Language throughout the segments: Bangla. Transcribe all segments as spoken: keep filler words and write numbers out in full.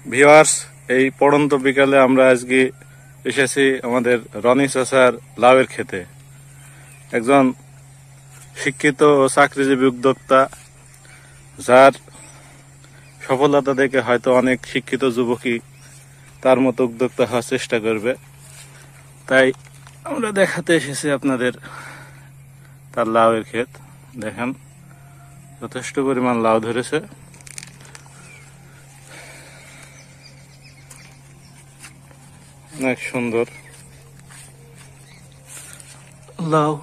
ভিউয়ার্স, এই পড়ন্ত বিকালে আমরা আজকে এসেছি আমাদের রনি চাচার লাউয়ের ক্ষেতে। একজন শিক্ষিত ও চাকরিজীবী উদ্যোক্তা, যার সফলতা দেখে হয়তো অনেক শিক্ষিত যুবকই তার মতো উদ্যোক্তা হওয়ার চেষ্টা করবে। তাই আমরা দেখাতে এসেছি আপনাদের তার লাউয়ের ক্ষেত। দেখেন যথেষ্ট পরিমাণ লাউ ধরেছে। অনেক সুন্দর লাউ।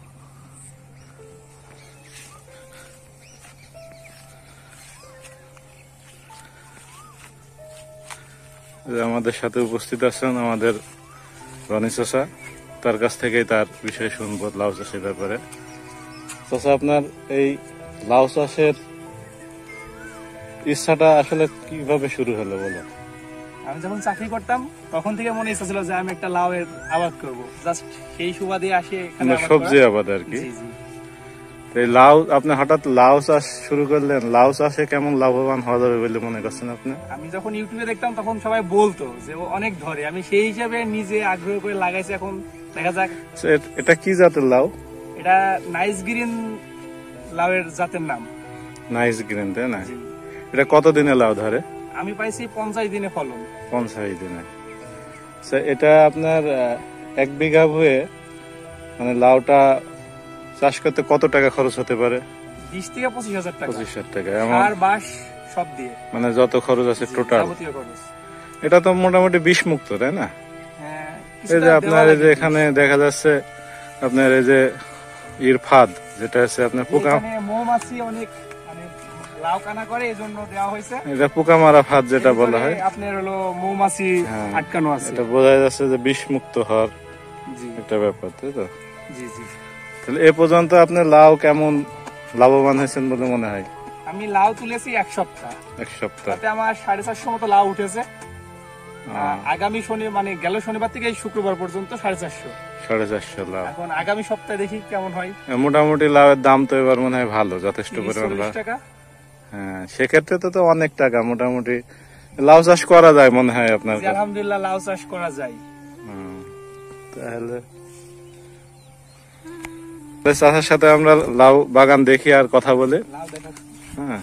আমাদের সাথে উপস্থিত আছেন আমাদের রনি চাচা, তার কাছ থেকেই তার বিষয়ে শুনবো লাউ চাষের ব্যাপারে। চাচা, আপনার এই লাউ চাষের ইচ্ছাটা আসলে কিভাবে শুরু হলো বলো? আমি যখন চাকরি করতাম তখন থেকে মনে ইচ্ছা ছিল যে আমি একটা লাউয়ের আবাদ করব। জাস্ট সেই সুবাদে আসে এখানে আবাদ করা। সবজি আবাদ আর কি। জি জি। এই লাউ আপনি হঠাৎ লাউ চাষ শুরু করলেন, লাউ চাষে কেমন লাভবান হওয়া যাবে বলে মনে করছেন আপনি? আমি যখন ইউটিউবে দেখতাম তখন সবাই বলতো যে ও অনেক ধরে, আমি সেই হিসাবে নিজে আগ্রহ করে লাগাইছি। এখন দেখা যাক। এটা কি জাতের লাউ? এটা নাইস গ্রিন লাউয়ের জাতের নাম। নাইস গ্রিন, তাই না? এটা কতদিনে লাউ ধরে? আমি পাইছি পঞ্চাশ দিনে ফলন। পঞ্চাশ দিনে। এটা আপনার এক বিঘা ভুঁয়ে মানে লাউটা চাষ করতে কত টাকা খরচ হতে পারে? বিশ থেকে পঁচিশ হাজার টাকা। পঁচিশ হাজার টাকা সার বাস সব দিয়ে, মানে যত খরচ আছে টোটাল। এটা তো মোটামুটি বিষ মুক্ত, তাই না? হ্যাঁ। এই যে আপনার এই যে এখানে দেখা যাচ্ছে আপনার এই যে ইর ফাঁদ, যেটা আছে আপনার পোকা, মৌমাছি অনেক লাউ কানা করে, এজন্য দেওয়া হয়েছে। এটা পোকা মারা ফাঁদ যেটা বলা হয়। আপনার হলো মৌমাছি আটকানো আছে। এটা বোঝা যাচ্ছে যে বিষ মুক্ত হওয়ার একটা ব্যাপার, তাই তো? জি জি। তাহলে এ পর্যন্ত আপনি লাউ কেমন লাভবান হয়েছেন বলে মনে হয়? আমি লাউ তুলেছি এক সপ্তাহ। এক সপ্তাহ তাতে আমার সাড়ে চারশো মতো লাউ উঠেছে। আগামী শনি মানে গেল শনিবার থেকে এই শুক্রবার পর্যন্ত সাড়ে চারশো সাড়ে চারশো লাউ। এখন আগামী সপ্তাহে দেখি কেমন হয়। মোটামুটি লাউয়ের দাম তো এবার মনে হয় ভালো, যথেষ্ট পরিমাণ টাকা। হ্যাঁ, সেক্ষেত্রে তো অনেক টাকা। মোটামুটি লাউ চাষ করা যায় মনে হয় আপনার? আলহামদুলিল্লাহ লাউ চাষ করা যায়। তাহলে চাষের সাথে আমরা লাউ বাগান দেখি আর কথা বলে। হ্যাঁ,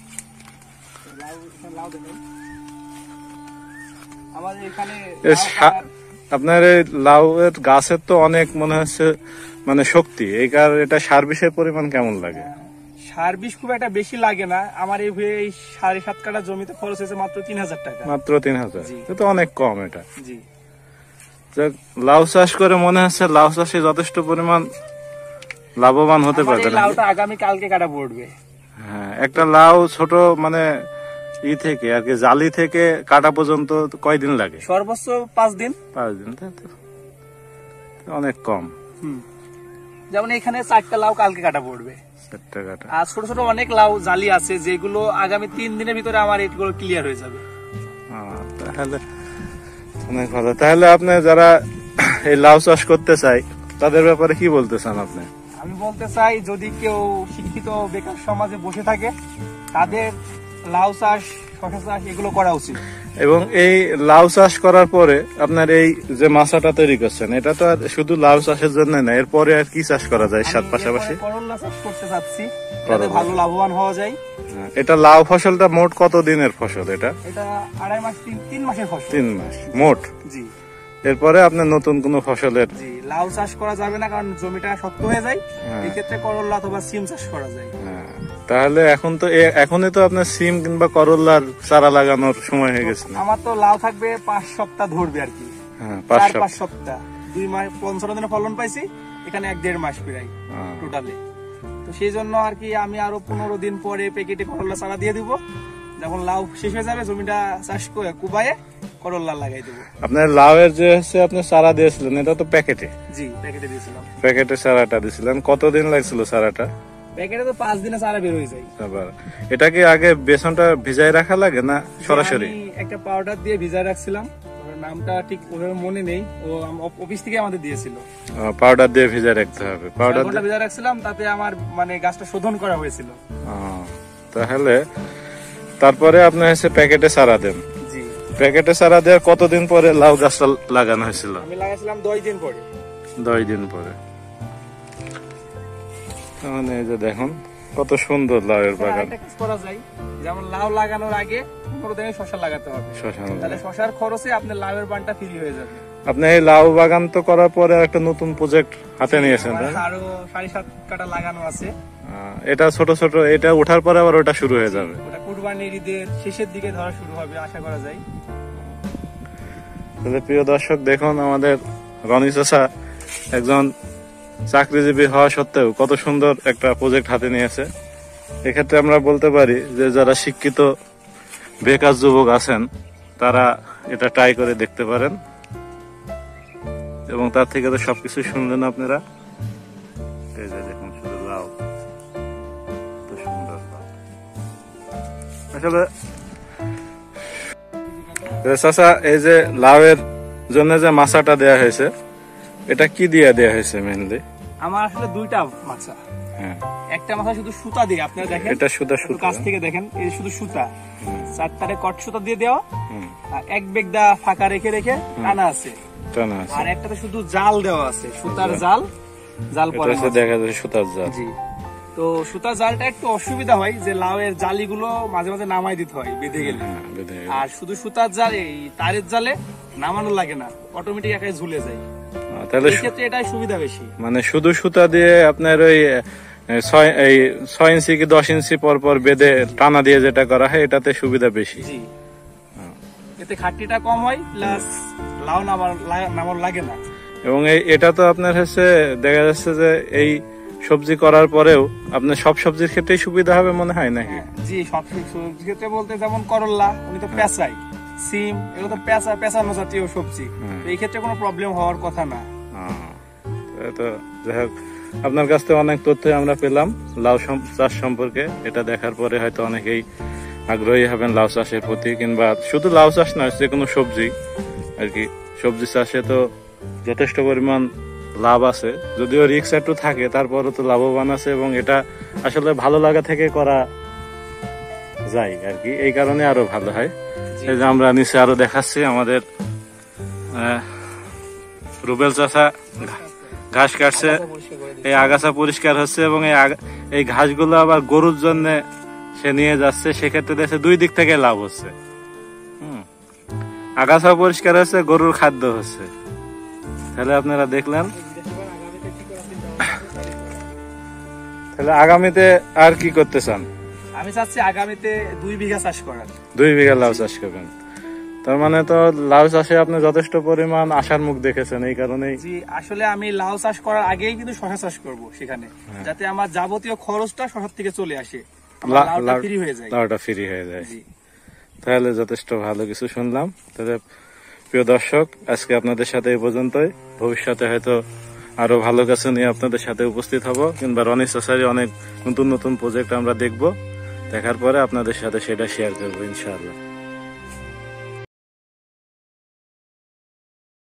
আপনার এই লাউ এর গাছের তো অনেক মনে হচ্ছে মানে শক্তি, এই কারণে এটা সার বিষের পরিমাণ কেমন লাগে? সার বিষ খুব একটা বেশি লাগে না। আমার এই সাড়ে সাত কাঠা জমিতে খরচ হয়েছে মাত্র তিন হাজার টাকা। মাত্র তিন হাজার, তো অনেক কম এটা। জি। লাউ চাষ করে মনে হচ্ছে লাউ চাষে যথেষ্ট পরিমাণ লাভবান হতে পারবে। লাউটা আগামী কালকে কাটা পড়বে। হ্যাঁ, একটা লাউ ছোট মানে ই থেকে আর কি জালি থেকে কাটা পর্যন্ত কয়দিন লাগে? সর্বোচ্চ পাঁচ দিন। পাঁচ দিন, অনেক কম। যেমন এখানে চারটা লাউ কালকে কাটা পড়বে। চারটা কাটা। আর ছোট ছোট অনেক লাউ জালি আছে যেগুলো আগামী তিন দিনের ভিতরে আমার এগুলো ক্লিয়ার হয়ে যাবে। তাহলে অনেক ভালো। তাহলে আপনি যারা এই লাউ চাষ করতে চাই তাদের ব্যাপারে কি বলতে চান আপনি? আমি বলতে চাই, যদি কেউ শিক্ষিত বেকার সমাজে বসে থাকে তাদের লাউ চাষ, শসা চাষ এগুলো করা উচিত। এবং এই লাউ চাষ করার পরে আপনার এই যে মাছাটা তৈরি করছেন, এটা তো আর শুধু লাউ চাষের জন্য না, এরপরে আর কি চাষ করা যায় সাথে পাশাপাশি? করলা চাষ করতে চাচ্ছি, যাতে ভালো লাভবান হওয়া যায়। এটা লাউ ফসলটা মোট কত দিনের ফসল? এটা এটা আড়াই মাস তিন মাসের ফসল। তিন মাস মোট। জি। এরপরে আপনার নতুন কোন ফসলের? জি, লাউ চাষ করা যাবে না কারণ জমিটা শক্ত হয়ে যায়। এই ক্ষেত্রে করলা অথবা সিম চাষ করা যায়। তাহলে এখন তো এখনই তো আপনার সিম কিংবা করলার চারা লাগানোর সময় হয়ে গেছে। আমার তো লাউ থাকবে পাঁচ সপ্তাহ ধরবে আর কি। হ্যাঁ, পাঁচ সপ্তাহ দুই মাস পঞ্চান্ন দিনে ফলন পাইছি, এখানে এক দেড় মাস প্রায় টোটালে। তো সেই জন্য আর কি আমি আরো পনেরো দিন পরে প্যাকেটে করলা চারা দিয়ে দিব। যখন লাউ শেষ হয়ে যাবে জমিটা চাষ করে কুবায়ে করলা লাগাই দেবো। আপনার লাউয়ের যে হচ্ছে আপনি চারা দিয়েছিলেন, এটা তো প্যাকেটে? জি, প্যাকেটে দিয়েছিলাম। প্যাকেটে চারাটা দিয়েছিলেন, কতদিন লাগছিল চারাটা? প্যাকেটে তো পাঁচ দিনে চারা বের হয়ে যায়। এটা কি আগে বেসনটা ভিজাই রাখা লাগে না সরাসরি? একটা পাউডার দিয়ে ভিজাই রাখছিলাম, নামটা ঠিক ওভাবে মনে নেই, ও অফিস থেকে আমাদের দিয়েছিল। পাউডার দিয়ে ভিজাই রাখতে হবে। পাউডার দিয়ে ভিজাই রাখছিলাম, তাতে আমার মানে গাছটা শোধন করা হয়েছিল। তাহলে তারপরে আপনি হচ্ছে প্যাকেটে চারা দেন? জি, প্যাকেটে চারা দেওয়ার কতদিন পরে লাউ গাছটা লাগানো হয়েছিল? আমি লাগাইছিলাম দশ দিন পরে। দশ দিন পরে। মানে এই যে দেখুন কত সুন্দর লাউয়ের বাগান। একটা কাজ করা যায়, যেমন লাউ লাগানোর আগে পনেরো দিনে শসা লাগাতে হবে। শসা, তাহলে শসার খরচে আপনার লাউয়ের বানটা ফ্রি হয়ে যাবে। আপনি এই লাউ বাগান তো করার পরে একটা নতুন প্রজেক্ট হাতে নিয়েছেন, তাই না? আরো সাড়ে সাত কাটা লাগানো আছে। এটা ছোট ছোট, এটা ওঠার পরে আবার ওটা শুরু হয়ে যাবে। ওটা কুরবানির ঈদের শেষের দিকে ধরা শুরু হবে আশা করা যায়। তাহলে প্রিয় দর্শক দেখুন, আমাদের রনি চাচা একজন চাকরিজীবী হওয়া সত্ত্বেও কত সুন্দর একটা প্রজেক্ট হাতে নিয়েছে। এক্ষেত্রে আমরা বলতে পারি যে যারা শিক্ষিত বেকার যুবক আছেন তারা এটা ট্রাই করে দেখতে পারেন, এবং তার থেকে তো সবকিছু শুনলেন আপনারা। এই যে দেখুন শুধু লাউ, কত সুন্দর লাউ। আসলে চাচা, এই যে লাউয়ের জন্য যে মাচাটা দেয়া হয়েছে, এটা কি দিয়ে দেয়া হয়েছে মেইনলি? আমার আসলে দুইটা মাছা। হ্যাঁ, একটা মাথা শুধু সুতা দিয়ে, আপনারা দেখেন এটা সুতা সুতা কাছ থেকে দেখেন, এই শুধু সুতা, চারটারে কট সুতা দিয়ে দেওয়া, আর এক বেগদা ফাঁকা রেখে রেখে টানা আছে, টানা আছে, আর একটাতে শুধু জাল দেওয়া আছে, সুতার জাল, জাল পরে দেখা যাচ্ছে সুতার জাল। জি, তো সুতার জালটা একটু অসুবিধা হয় যে লাউয়ের জালিগুলো মাঝে মাঝে নামাই দিতে হয় বেঁধে গেলে, আর শুধু সুতার জাল এই তারের জালে নামানো লাগে না, অটোমেটিক একাই ঝুলে যায়। তাহলে ক্ষেত্রে এটাই সুবিধা বেশি। মানে শুধু সুতা দিয়ে আপনার ওই ছয় এই ছয় ইঞ্চি কি দশ ইঞ্চি পর পর বেঁধে টানা দিয়ে যেটা করা হয়, এটাতে সুবিধা বেশি। জি, এতে খাটনিটা কম হয়, প্লাস লাউ নামার নামার লাগে না। এবং এই এটা তো আপনার হচ্ছে দেখা যাচ্ছে যে এই সবজি করার পরেও আপনার সব সবজির ক্ষেত্রেই সুবিধা হবে মনে হয় নাকি? জি, সব সবজির ক্ষেত্রে বলতে যেমন করল্লা, উনি তো পেঁচাই, সিম, এগুলো তো পেঁচা পেঁচানো জাতীয় সবজি, এই ক্ষেত্রে কোনো প্রবলেম হওয়ার কথা না। তো যাই হোক, আপনার কাছ থেকে অনেক তথ্য আমরা পেলাম লাউ চাষ সম্পর্কে। এটা দেখার পরে হয়তো অনেকেই আগ্রহী হবেন লাউ চাষের প্রতি, কিংবা শুধু লাউ চাষ নয়, যে কোনো সবজি আর কি। সবজি চাষে তো যথেষ্ট পরিমাণ লাভ আছে, যদিও রিস্ক একটু থাকে, তারপরও তো লাভবান আছে, এবং এটা আসলে ভালো লাগা থেকে করা যায় আর কি, এই কারণে আরো ভালো হয়। এই যে আমরা নিচে আরো দেখাচ্ছি, আমাদের রুবেল চাষা ঘাস কাটছে, এই আগাছা পরিষ্কার হচ্ছে, এবং এই ঘাসগুলো আবার গরুর জন্য সে নিয়ে যাচ্ছে, সেক্ষেত্রে দেশে দুই দিক থেকে লাভ হচ্ছে। হম, আগাছা পরিষ্কার হচ্ছে, গরুর খাদ্য হচ্ছে। তাহলে আপনারা দেখলেন, তাহলে আগামীতে আর কি করতে চান? আমি চাচ্ছি আগামীতে দুই বিঘা চাষ করার। দুই বিঘা লাউ চাষ করবেন, তার মানে তো লাউ চাষে আপনি যথেষ্ট পরিমাণ আশার মুখ দেখেছেন, এই কারণেই। জি, আসলে আমি লাউ চাষ করার আগেই কিন্তু শসা চাষ করব সেখানে, যাতে আমার যাবতীয় খরচটা শসার থেকে চলে আসে, লাউটা ফ্রি হয়ে যায়। লাউটা ফ্রি হয়ে যায়। তাহলে যথেষ্ট ভালো কিছু শুনলাম। তাহলে প্রিয় দর্শক, আজকে আপনাদের সাথে এই পর্যন্তই। ভবিষ্যতে হয়তো আরো ভালো কিছু নিয়ে আপনাদের সাথে উপস্থিত হব, কিংবা রনি চাষারই অনেক নতুন নতুন প্রজেক্ট আমরা দেখব, দেখার পরে আপনাদের সাথে সেটা শেয়ার করবো ইনশাআল্লাহ।